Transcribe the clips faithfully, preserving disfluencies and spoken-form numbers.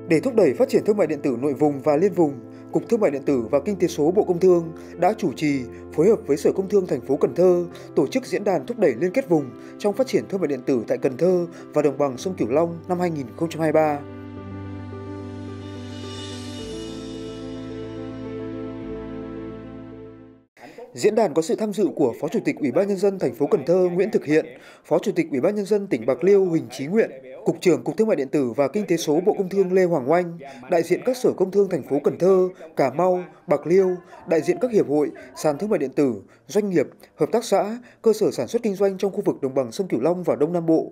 Để thúc đẩy phát triển thương mại điện tử nội vùng và liên vùng, Cục Thương mại điện tử và Kinh tế số Bộ Công Thương đã chủ trì phối hợp với Sở Công Thương thành phố Cần Thơ tổ chức diễn đàn thúc đẩy liên kết vùng trong phát triển thương mại điện tử tại Cần Thơ và đồng bằng sông Cửu Long năm hai nghìn không trăm hai mươi ba. Diễn đàn có sự tham dự của Phó Chủ tịch Ủy ban Nhân dân thành phố Cần Thơ Nguyễn Thực Hiện, Phó Chủ tịch Ủy ban Nhân dân tỉnh Bạc Liêu Huỳnh Chí Nguyện, Cục trưởng Cục Thương mại điện tử và Kinh tế số Bộ Công Thương Lê Hoàng Oanh, đại diện các sở công thương thành phố Cần Thơ, Cà Mau, Bạc Liêu, đại diện các hiệp hội, sàn thương mại điện tử, doanh nghiệp, hợp tác xã, cơ sở sản xuất kinh doanh trong khu vực đồng bằng sông Cửu Long và Đông Nam Bộ.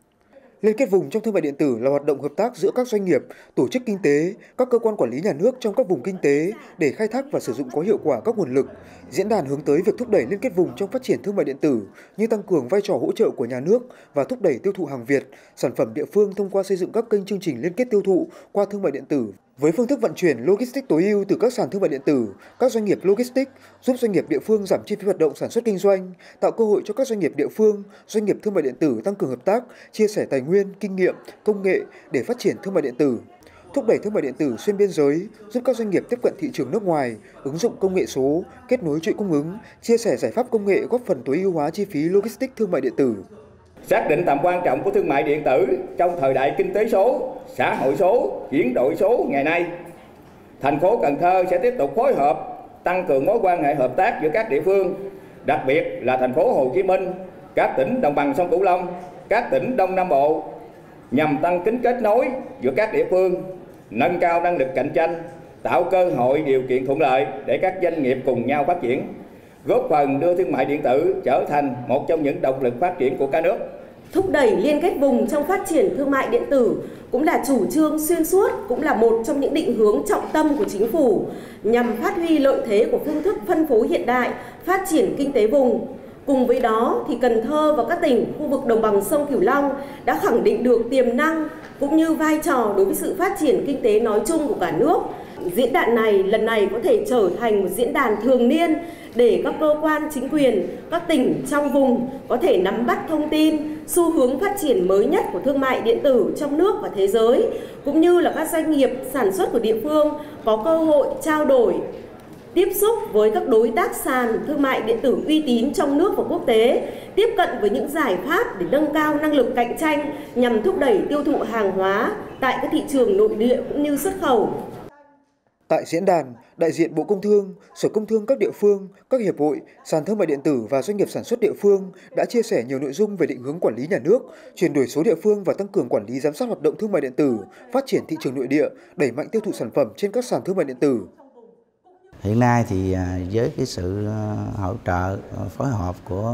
Liên kết vùng trong thương mại điện tử là hoạt động hợp tác giữa các doanh nghiệp, tổ chức kinh tế, các cơ quan quản lý nhà nước trong các vùng kinh tế để khai thác và sử dụng có hiệu quả các nguồn lực. Diễn đàn hướng tới việc thúc đẩy liên kết vùng trong phát triển thương mại điện tử như tăng cường vai trò hỗ trợ của nhà nước và thúc đẩy tiêu thụ hàng Việt, sản phẩm địa phương thông qua xây dựng các kênh chương trình liên kết tiêu thụ qua thương mại điện tử với phương thức vận chuyển logistics tối ưu từ các sàn thương mại điện tử, các doanh nghiệp logistics giúp doanh nghiệp địa phương giảm chi phí hoạt động sản xuất kinh doanh, tạo cơ hội cho các doanh nghiệp địa phương, doanh nghiệp thương mại điện tử tăng cường hợp tác, chia sẻ tài nguyên, kinh nghiệm, công nghệ để phát triển thương mại điện tử. Thúc đẩy thương mại điện tử xuyên biên giới, giúp các doanh nghiệp tiếp cận thị trường nước ngoài, ứng dụng công nghệ số, kết nối chuỗi cung ứng, chia sẻ giải pháp công nghệ góp phần tối ưu hóa chi phí logistics thương mại điện tử. Xác định tầm quan trọng của thương mại điện tử trong thời đại kinh tế số, xã hội số, chuyển đổi số ngày nay, thành phố Cần Thơ sẽ tiếp tục phối hợp, tăng cường mối quan hệ hợp tác giữa các địa phương, đặc biệt là thành phố Hồ Chí Minh, các tỉnh đồng bằng sông Cửu Long, các tỉnh Đông Nam Bộ, nhằm tăng tính kết nối giữa các địa phương, nâng cao năng lực cạnh tranh, tạo cơ hội điều kiện thuận lợi để các doanh nghiệp cùng nhau phát triển, góp phần đưa thương mại điện tử trở thành một trong những động lực phát triển của cả nước. Thúc đẩy liên kết vùng trong phát triển thương mại điện tử cũng là chủ trương xuyên suốt, cũng là một trong những định hướng trọng tâm của chính phủ nhằm phát huy lợi thế của phương thức phân phối hiện đại, phát triển kinh tế vùng. Cùng với đó thì Cần Thơ và các tỉnh khu vực đồng bằng sông Cửu Long đã khẳng định được tiềm năng cũng như vai trò đối với sự phát triển kinh tế nói chung của cả nước. Diễn đàn này lần này có thể trở thành một diễn đàn thường niên để các cơ quan chính quyền, các tỉnh trong vùng có thể nắm bắt thông tin, xu hướng phát triển mới nhất của thương mại điện tử trong nước và thế giới, cũng như là các doanh nghiệp sản xuất của địa phương có cơ hội trao đổi, tiếp xúc với các đối tác sàn thương mại điện tử uy tín trong nước và quốc tế, tiếp cận với những giải pháp để nâng cao năng lực cạnh tranh nhằm thúc đẩy tiêu thụ hàng hóa tại các thị trường nội địa cũng như xuất khẩu. Tại diễn đàn, đại diện Bộ Công Thương, Sở Công Thương các địa phương, các hiệp hội, sàn thương mại điện tử và doanh nghiệp sản xuất địa phương đã chia sẻ nhiều nội dung về định hướng quản lý nhà nước, chuyển đổi số địa phương và tăng cường quản lý giám sát hoạt động thương mại điện tử, phát triển thị trường nội địa, đẩy mạnh tiêu thụ sản phẩm trên các sàn thương mại điện tử. Hiện nay thì với cái sự hỗ trợ phối hợp của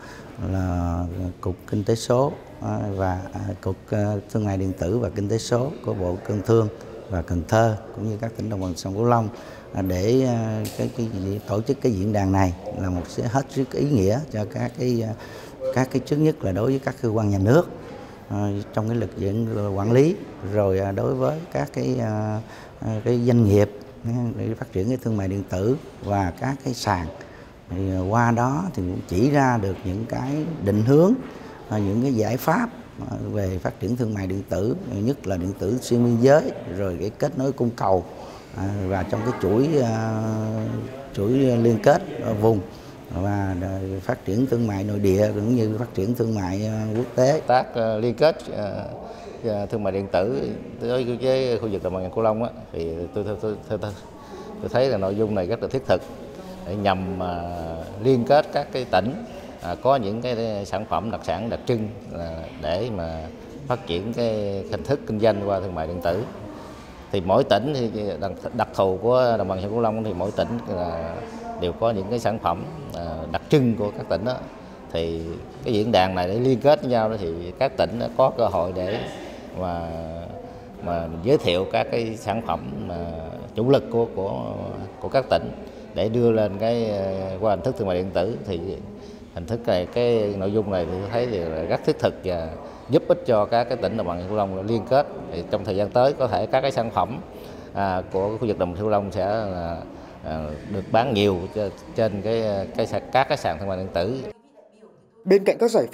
là Cục Kinh tế số và Cục Thương mại điện tử và Kinh tế số của Bộ Công Thương và Cần Thơ cũng như các tỉnh đồng bằng sông Cửu Long để cái, cái tổ chức cái diễn đàn này là một sự hết sức ý nghĩa cho các cái các cái trước nhất là đối với các cơ quan nhà nước trong cái lực lượng quản lý, rồi đối với các cái cái doanh nghiệp để phát triển cái thương mại điện tử và các cái sàn. Thì qua đó thì cũng chỉ ra được những cái định hướng, những cái giải pháp về phát triển thương mại điện tử, nhất là điện tử xuyên biên giới, rồi cái kết nối cung cầu và trong cái chuỗi chuỗi liên kết vùng và phát triển thương mại nội địa cũng như phát triển thương mại quốc tế. Tác liên kết thương mại điện tử đối với khu vực đồng bằng Cửu Long á, thì tôi tôi, tôi tôi tôi thấy là nội dung này rất là thiết thực để nhằm liên kết các cái tỉnh À, có những cái sản phẩm đặc sản đặc trưng à, để mà phát triển cái hình thức kinh doanh qua thương mại điện tử. Thì mỗi tỉnh thì đặc, đặc thù của đồng bằng sông Cửu Long thì mỗi tỉnh là đều có những cái sản phẩm à, đặc trưng của các tỉnh đó. Thì cái diễn đàn này để liên kết với nhau đó thì các tỉnh có cơ hội để mà mà giới thiệu các cái sản phẩm mà chủ lực của của của các tỉnh để đưa lên cái qua hình thức thương mại điện tử. Thì hình thức này, cái nội dung này thì tôi thấy thì rất thiết thực và giúp ích cho các cái tỉnh đồng bằng sông Cửu Long liên kết. Thì trong thời gian tới có thể các cái sản phẩm à, của khu vực đồng bằng sông Cửu Long sẽ là, à, được bán nhiều trên cái, cái các cái sàn thương mại điện tử. Bên cạnh các giải pháp,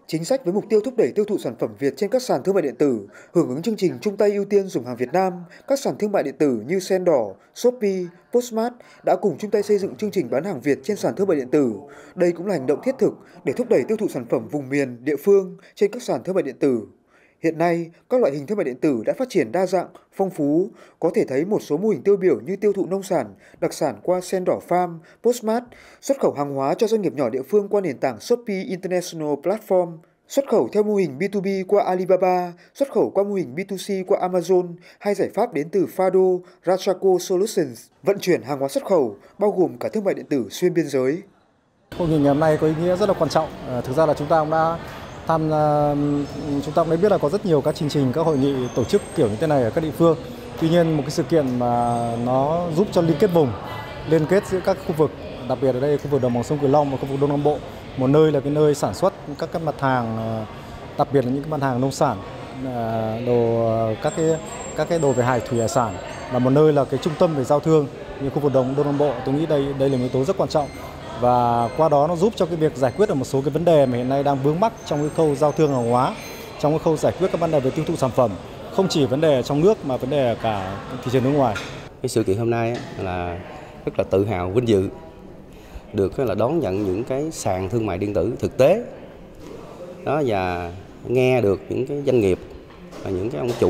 Chính sách với mục tiêu thúc đẩy tiêu thụ sản phẩm Việt trên các sàn thương mại điện tử, hưởng ứng chương trình chung tay ưu tiên dùng hàng Việt Nam, các sàn thương mại điện tử như Sendor, Shopee, Postmart đã cùng chung tay xây dựng chương trình bán hàng Việt trên sàn thương mại điện tử. Đây cũng là hành động thiết thực để thúc đẩy tiêu thụ sản phẩm vùng miền, địa phương trên các sàn thương mại điện tử. Hiện nay, các loại hình thương mại điện tử đã phát triển đa dạng, phong phú, có thể thấy một số mô hình tiêu biểu như tiêu thụ nông sản, đặc sản qua Sendor Farm, Postmart, xuất khẩu hàng hóa cho doanh nghiệp nhỏ địa phương qua nền tảng Shopee International Platform, xuất khẩu theo mô hình bê hai bê qua Alibaba, xuất khẩu qua mô hình bê hai xê qua Amazon, hay giải pháp đến từ Fado, Rachaco Solutions, vận chuyển hàng hóa xuất khẩu, bao gồm cả thương mại điện tử xuyên biên giới. Hội nghị ngày hôm nay có ý nghĩa rất là quan trọng. À, thực ra là chúng ta cũng đã tham chúng ta cũng đã biết là có rất nhiều các chương trình, các hội nghị tổ chức kiểu như thế này ở các địa phương. Tuy nhiên một cái sự kiện mà nó giúp cho liên kết vùng, liên kết giữa các khu vực, đặc biệt ở đây khu vực đồng bằng sông Cửu Long và khu vực Đông Nam Bộ, một nơi là cái nơi sản xuất các cái mặt hàng, đặc biệt là những cái mặt hàng nông sản, đồ các cái các cái đồ về hải thủy hải sản, là một nơi là cái trung tâm về giao thương như khu vực Đông Đông Nam Bộ. Tôi nghĩ đây đây là một yếu tố rất quan trọng. Và qua đó nó giúp cho cái việc giải quyết được một số cái vấn đề mà hiện nay đang vướng mắc trong cái khâu giao thương hàng hóa, trong cái khâu giải quyết các vấn đề về tiêu thụ sản phẩm, không chỉ vấn đề trong nước mà vấn đề ở cả thị trường nước ngoài. Cái sự kiện hôm nay là rất là tự hào, vinh dự được là đón nhận những cái sàn thương mại điện tử thực tế đó, và nghe được những cái doanh nghiệp và những cái ông chủ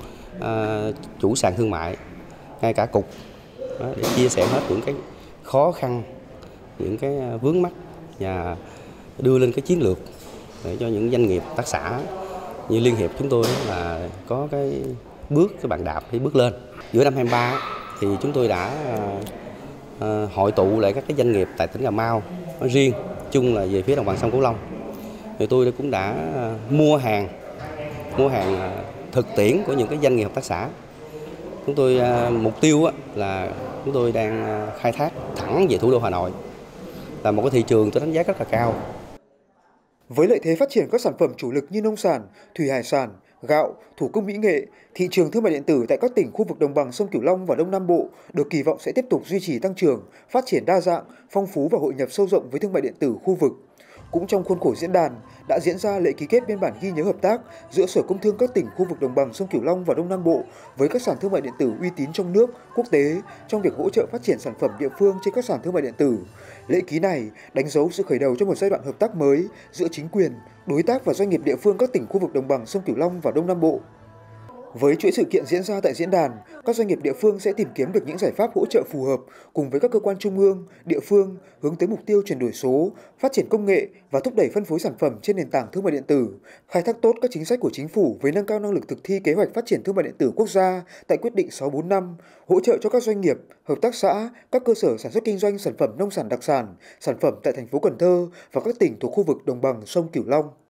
uh, chủ sàn thương mại, ngay cả cục đó, để chia sẻ hết những cái khó khăn, những cái vướng mắc và đưa lên cái chiến lược để cho những doanh nghiệp tác xã như Liên hiệp chúng tôi là có cái bước cái bàn đạp để bước lên. Giữa năm hai mươi ba thì chúng tôi đã uh, hội tụ lại các cái doanh nghiệp tại tỉnh Cà Mau nói riêng, chung là về phía đồng bằng sông Cửu Long. Thì tôi cũng đã uh, mua hàng mua hàng uh, thực tiễn của những cái doanh nghiệp hợp tác xã. Chúng tôi uh, mục tiêu uh, là chúng tôi đang uh, khai thác thẳng về thủ đô Hà Nội, là một cái thị trường tôi đánh giá rất là cao. Với lợi thế phát triển các sản phẩm chủ lực như nông sản, thủy hải sản, gạo, thủ công mỹ nghệ, thị trường thương mại điện tử tại các tỉnh khu vực đồng bằng sông Cửu Long và Đông Nam Bộ được kỳ vọng sẽ tiếp tục duy trì tăng trưởng, phát triển đa dạng, phong phú và hội nhập sâu rộng với thương mại điện tử khu vực. Cũng trong khuôn khổ diễn đàn đã diễn ra lễ ký kết biên bản ghi nhớ hợp tác giữa Sở Công Thương các tỉnh khu vực đồng bằng sông Cửu Long và Đông Nam Bộ với các sàn thương mại điện tử uy tín trong nước, quốc tế trong việc hỗ trợ phát triển sản phẩm địa phương trên các sàn thương mại điện tử. Lễ ký này đánh dấu sự khởi đầu cho một giai đoạn hợp tác mới giữa chính quyền, đối tác và doanh nghiệp địa phương các tỉnh khu vực đồng bằng sông Cửu Long và Đông Nam Bộ. Với chuỗi sự kiện diễn ra tại diễn đàn, các doanh nghiệp địa phương sẽ tìm kiếm được những giải pháp hỗ trợ phù hợp cùng với các cơ quan trung ương, địa phương hướng tới mục tiêu chuyển đổi số, phát triển công nghệ và thúc đẩy phân phối sản phẩm trên nền tảng thương mại điện tử, khai thác tốt các chính sách của chính phủ với nâng cao năng lực thực thi kế hoạch phát triển thương mại điện tử quốc gia tại quyết định sáu bốn năm, hỗ trợ cho các doanh nghiệp, hợp tác xã, các cơ sở sản xuất kinh doanh sản phẩm nông sản đặc sản, sản phẩm tại thành phố Cần Thơ và các tỉnh thuộc khu vực đồng bằng sông Cửu Long.